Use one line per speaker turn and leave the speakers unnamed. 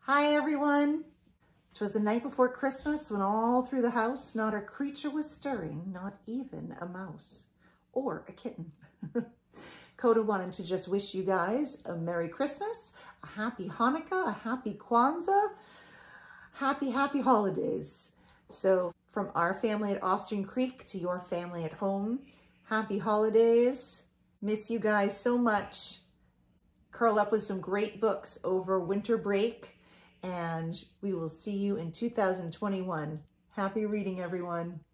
Hi everyone. 'Twas the night before Christmas when all through the house not a creature was stirring, not even a mouse or a kitten. Coda wanted to just wish you guys a Merry Christmas, a Happy Hanukkah, a Happy Kwanzaa, happy holidays. So from our family at Austin Creek to your family at home, happy holidays. Miss you guys so much. Curl up with some great books over winter break, and we will see you in 2021. Happy reading, everyone.